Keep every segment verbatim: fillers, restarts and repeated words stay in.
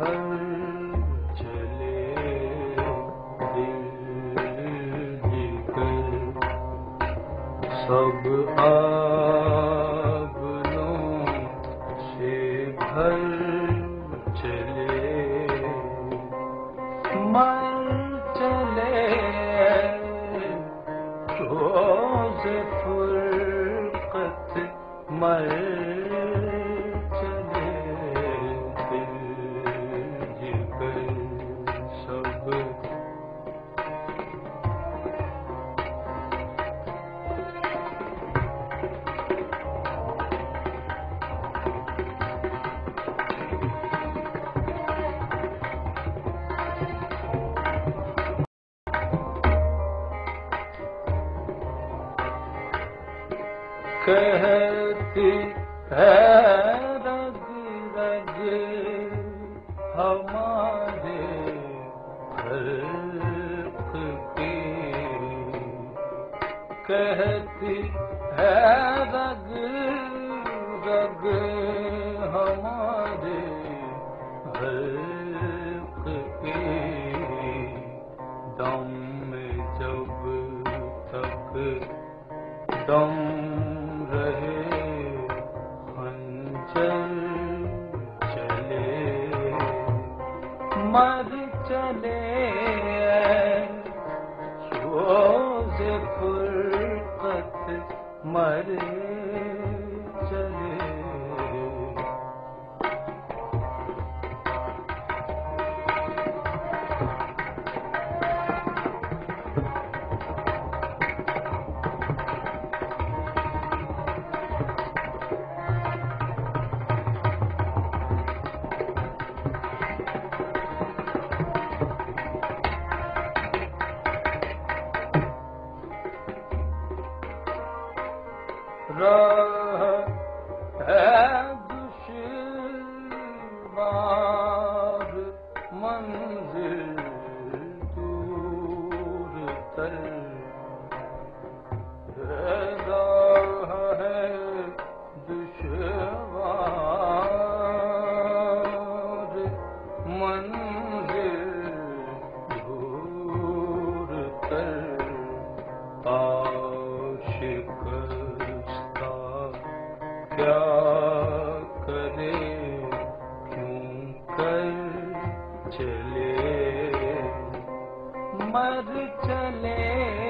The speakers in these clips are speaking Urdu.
بھر چلے دل جگر سب آبنوں سے بھر چلے مر چلے روز فرقت مر چلے دل جگر سب کہتی ہے رگ رگ ہمارے خلق کی کہتی ہے رگ رگ ہمارے خلق کی دم میں جب تک دم رہے خنجر چلے مر چلے روز فرقت مر چلے راہ ہے دشوار منزل دور تر راہ ہے دشوار منزل دور تر کیا کرے کیوں کر چلے مر چلے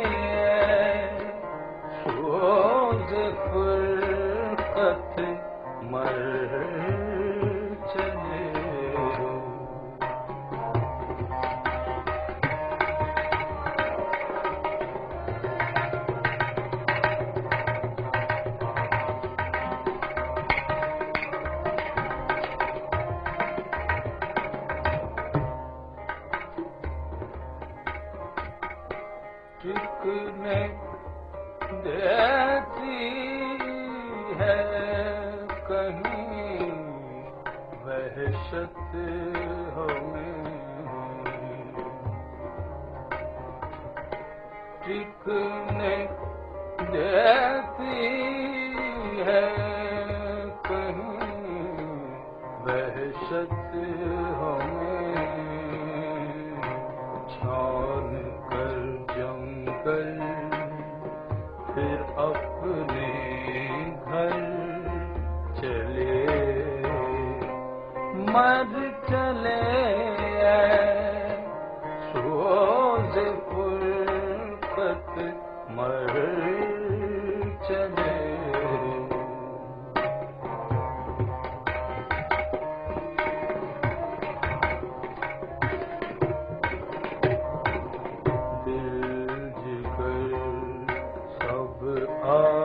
روز فرقت مر چلے ٹکنے دیتی ہے کہیں وحشت ہمیں ٹکنے دیتی ہے کہیں وحشت ہمیں چھان کر جنگل پھر اپنے گھر چلے مر چلے روز فرقت مر چلے دل جگر سب آ